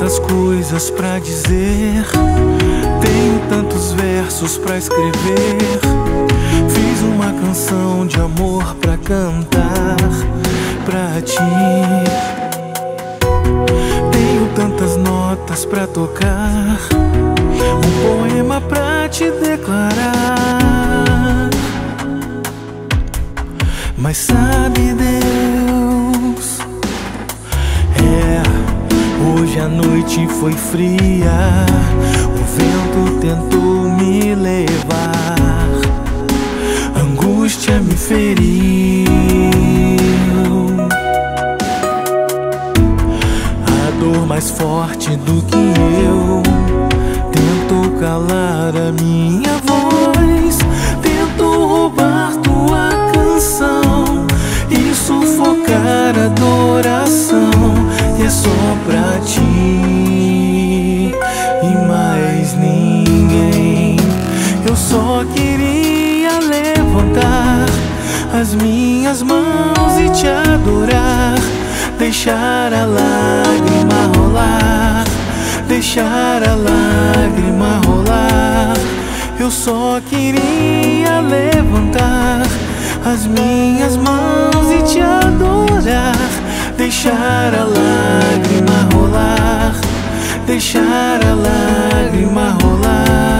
tantas coisas pra dizer, tenho tantos versos pra escrever. Fiz uma canção de amor pra cantar pra ti. Tenho tantas notas pra tocar, um poema pra te declarar. Mas sabe Deus, hoje a noite foi fria, o vento tentou me levar, angústia me feriu, a dor mais forte do que eu tentou calar a minha voz, tentou roubar tua canção e sufocar a adoração. E é só pra ti e mais ninguém. Eu só queria levantar as minhas mãos e te adorar, deixar a lágrima rolar, deixar a lágrima rolar. Eu só queria levantar as minhas mãos e te adorar, deixar a lágrima rolar, deixar a lágrima rolar.